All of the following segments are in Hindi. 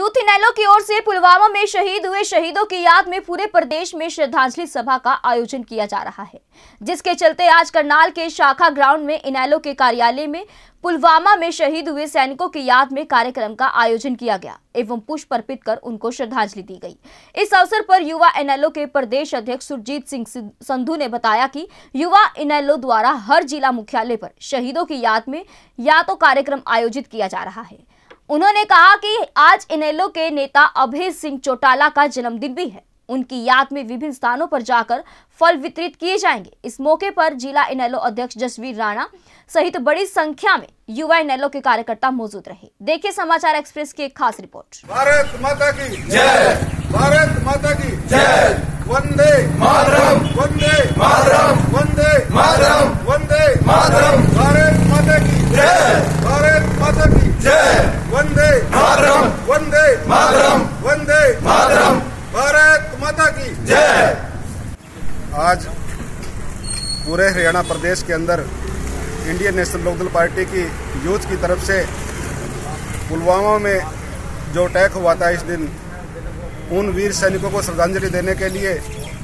यूथ इनेलो की ओर से पुलवामा में शहीद हुए शहीदों की याद में पूरे प्रदेश में श्रद्धांजलि सभा का आयोजन किया जा रहा है, जिसके चलते आज करनाल के शाखा ग्राउंड में इनेलो के कार्यालय में पुलवामा में शहीद हुए सैनिकों की याद में कार्यक्रम का आयोजन किया गया एवं पुष्प अर्पित कर उनको श्रद्धांजलि दी गई। इस अवसर पर युवा इनेलो के प्रदेश अध्यक्ष सुरजीत सिंह संधू ने बताया कि युवा इनेलो द्वारा हर जिला मुख्यालय पर शहीदों की याद में तो कार्यक्रम आयोजित किया जा रहा है। उन्होंने कहा कि आज इनेलो के नेता अभय सिंह चौटाला का जन्मदिन भी है। उनकी याद में विभिन्न स्थानों पर जाकर फल वितरित किए जाएंगे। इस मौके पर जिला इनेलो अध्यक्ष जसवीर राणा सहित बड़ी संख्या में युवा इनेलो के कार्यकर्ता मौजूद रहे। देखिए समाचार एक्सप्रेस की एक खास रिपोर्ट। भारत माता की जय, भारत माता की जय, वंदे मातरम, वंदे मातरम, वंदे मातरम, वंदे मातरम, भारत माता की जय, भारत माता की जय, वंदे मातरम, वंदे मातरम, वंदे मातरम, भारत माता की जय। आज पूरे हरियाणा प्रदेश के अंदर इंडियन नेशनल लोकदल पार्टी की यूथ की तरफ से पुलवामा में जो अटैक हुआ था, इस दिन उन वीर सैनिकों को श्रद्धांजलि देने के लिए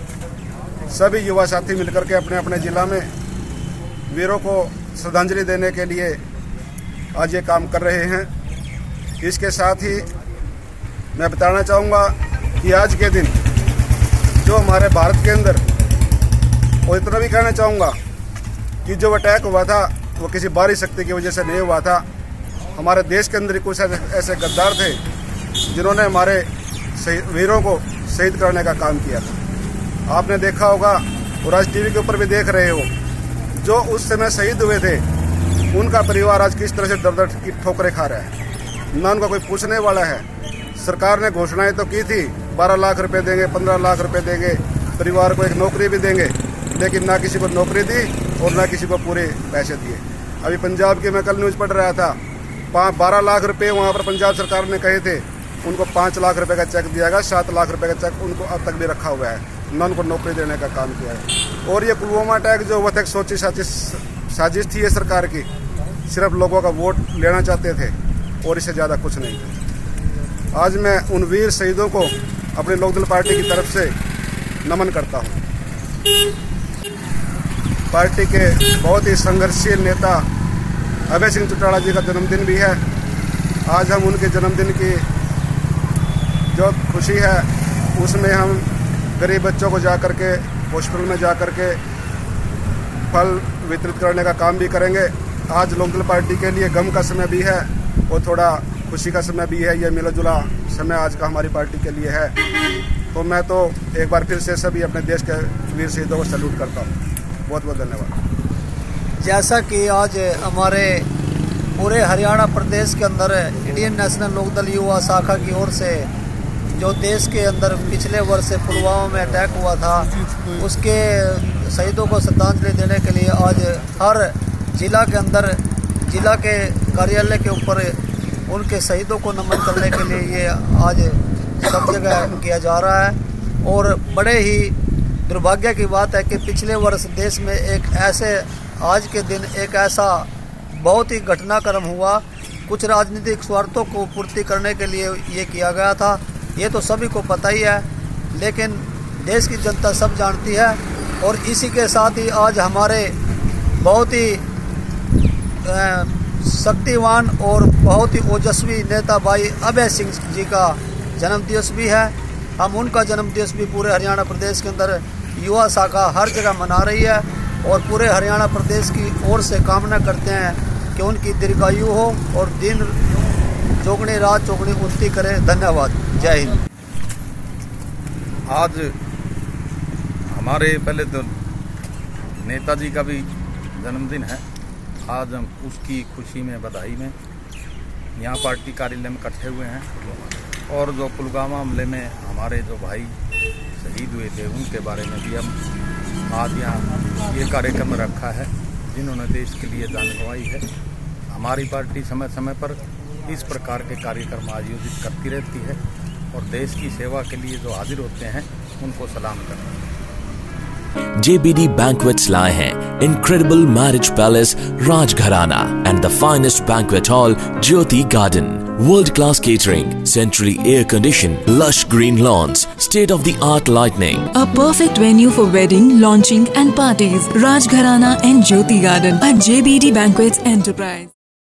सभी युवा साथी मिलकर के अपने अपने जिला में वीरों को श्रद्धांजलि देने के लिए आज ये काम कर रहे हैं। इसके साथ ही मैं बताना चाहूँगा कि आज के दिन जो हमारे भारत के अंदर, और इतना भी कहना चाहूँगा कि जो अटैक हुआ था वो किसी बाहरी शक्ति की वजह से नहीं हुआ था। हमारे देश के अंदर कुछ ऐसे गद्दार थे जिन्होंने हमारे वीरों को शहीद करने का काम किया था। आपने देखा होगा और आज टीवी के ऊपर भी देख रहे हो, जो उस समय शहीद हुए थे उनका परिवार आज किस तरह से दर दर की ठोकरें खा रहा है, ना उनका कोई पूछने वाला है। सरकार ने घोषणाएं तो की थी, 12 लाख रुपए देंगे, 15 लाख रुपए देंगे, परिवार को एक नौकरी भी देंगे, लेकिन ना किसी को नौकरी दी और ना किसी को पूरे पैसे दिए। अभी पंजाब की मैं कल न्यूज़ पढ़ रहा था, 12 लाख रुपए वहाँ पर पंजाब सरकार ने कहे थे, उनको 5 लाख रुपए का चेक दिया गया, 7 लाख रुपए का चेक उनको अब तक भी रखा हुआ है, ना उनको नौकरी देने का काम किया है। और ये पुलवामा अटैक जो हुआ था, सोची साजिश थी ये सरकार की, सिर्फ लोगों का वोट लेना चाहते थे और इससे ज़्यादा कुछ नहीं था। आज मैं उन वीर शहीदों को अपनी लोकदल पार्टी की तरफ से नमन करता हूँ। पार्टी के बहुत ही संघर्षशील नेता अभय सिंह चौटाला जी का जन्मदिन भी है। आज हम उनके जन्मदिन की जो खुशी है उसमें हम गरीब बच्चों को जाकर के हॉस्पिटल में जाकर के फल वितरित करने का काम भी करेंगे। आज लोकदल पार्टी के लिए गम का समय भी है और थोड़ा खुशी का समय भी है। यह मिला जुला समय आज का हमारी पार्टी के लिए है। तो मैं तो एक बार फिर से सभी अपने देश के वीर शहीदों को सैल्यूट करता हूँ। बहुत बहुत धन्यवाद। जैसा कि आज हमारे पूरे हरियाणा प्रदेश के अंदर इंडियन नेशनल लोकदल युवा शाखा की ओर से जो देश के अंदर पिछले वर्ष पुलवामा में अटैक हुआ था, उसके शहीदों को श्रद्धांजलि देने के लिए आज हर जिला के अंदर जिला के कार्यालय के ऊपर उनके शहीदों को नमन करने के लिए ये आज सब जगह किया जा रहा है। और बड़े ही दुर्भाग्य की बात है कि पिछले वर्ष देश में एक ऐसे आज के दिन एक ऐसा बहुत ही घटनाक्रम हुआ, कुछ राजनीतिक स्वार्थों को पूर्ति करने के लिए ये किया गया था। ये तो सभी को पता ही है, लेकिन देश की जनता सब जानती है। और इसी के साथ ही आज हमारे बहुत ही शक्तिवान और बहुत ही ओजस्वी नेता भाई अभय सिंह जी का जन्मदिवस भी है। हम उनका जन्मदिवस भी पूरे हरियाणा प्रदेश के अंदर युवा शाखा हर जगह मना रही है और पूरे हरियाणा प्रदेश की ओर से कामना करते हैं कि उनकी दीर्घायु हो और दिन चौगुनी रात चौगुनी उन्नति करे। धन्यवाद। जय हिंद। आज हमारे पहले तो नेताजी का भी जन्मदिन है। आज हम उसकी खुशी में, बधाई में यहाँ पार्टी कार्यालय में इकट्ठे हुए हैं और जो पुलवामा हमले में हमारे जो भाई शहीद हुए थे उनके बारे में भी हम आज यहाँ ये कार्यक्रम रखा है, जिन्होंने देश के लिए जान गंवाई है। हमारी पार्टी समय समय पर इस प्रकार के कार्यक्रम आयोजित करती रहती है और देश की सेवा के लिए जो हाजिर होते हैं उनको सलाम करते हैं। JBD Banquets लाए हैं Incredible Marriage Palace Rajgharana and the finest banquet hall Jyoti Garden, World-class catering, centrally air-conditioned, lush green lawns, state-of-the-art lighting. A perfect venue for wedding, launching and parties. Rajgharana and Jyoti Garden at JBD Banquets Enterprise.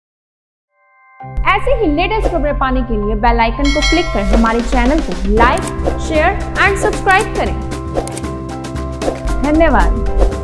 ऐसे ही लेटेस्ट खबरें पाने के लिए बेल आइकन को क्लिक कर हमारे चैनल को लाइक, शेयर एंड सब्सक्राइब करें। धन्यवाद।